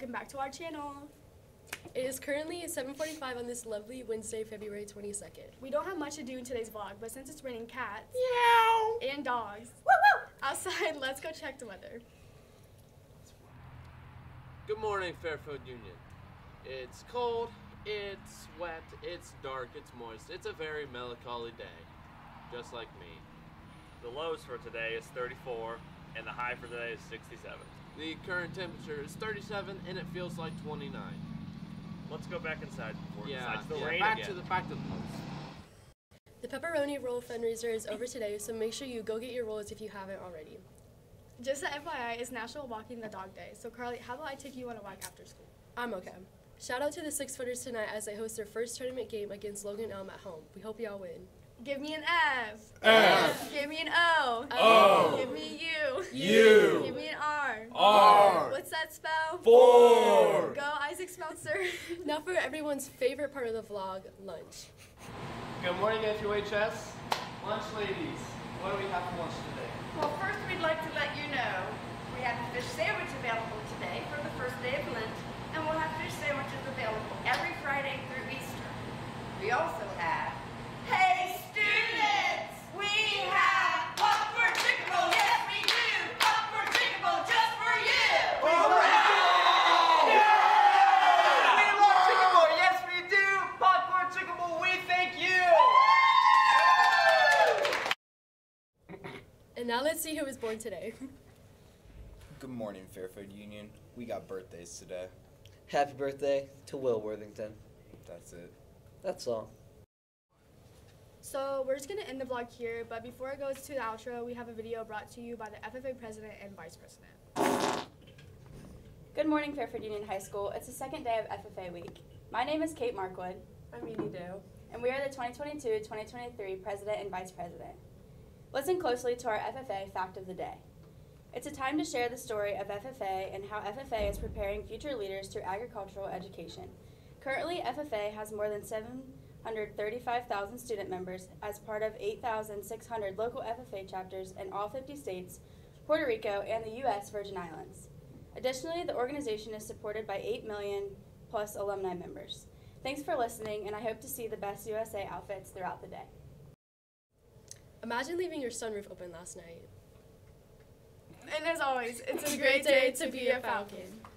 welcome back to our channel. It is currently 7:45 on this lovely Wednesday, February 22nd. We don't have much to do in today's vlog, but since it's raining cats and dogs outside, let's go check the weather. Good morning, Fairfield Union. It's cold, it's wet, it's dark, it's moist. It's a very melancholy day, just like me. The lows for today is 34, and the high for today is 67. The current temperature is 37, and it feels like 29. Let's go back inside before it Yeah, decides to rain back again. to the post. The pepperoni roll fundraiser is over today, so make sure you go get your rolls if you haven't already. Just a FYI, it's National Walking the Dog Day. So Carly, how about I take you on a walk after school? I'm okay. Shout out to the 6-footers tonight as they host their first tournament game against Logan Elm at home. We hope y'all win. Give me an F. F. Give me an O. O. Give me U. U. Give me an R. R. What's that spell? 4. Go Isaac Smeltzer. Now for everyone's favorite part of the vlog, lunch. Good morning, FUHS. Lunch ladies, what do we have for lunch today? Well, first we'd like to let you know we have a fish sandwich available today for the first day of Lent, and we'll have fish sandwiches available every Friday through Easter. We also have, hey students, we have popcorn chicken roll. Yes, we do. Popcorn chicken roll just for you. We love chicken roll. Yes, we do. Popcorn chicken roll. We thank you. And now let's see who was born today. Good morning, Fairfield Union. We got birthdays today. Happy birthday to Will Worthington. That's it. That's all. So we're just gonna end the vlog here, but before it goes to the outro, we have a video brought to you by the FFA President and Vice President. Good morning, Fairfield Union High School. It's the second day of FFA week. My name is Kate Markwood. I'm Edie Doe. And we are the 2022-2023 President and Vice President. Listen closely to our FFA Fact of the Day. It's a time to share the story of FFA and how FFA is preparing future leaders through agricultural education. Currently, FFA has more than 735,000 student members as part of 8,600 local FFA chapters in all 50 states, Puerto Rico, and the U.S. Virgin Islands. Additionally, the organization is supported by 8 million plus alumni members. Thanks for listening, and I hope to see the best USA outfits throughout the day. Imagine leaving your sunroof open last night. And as always, it's a great day to be a Falcon.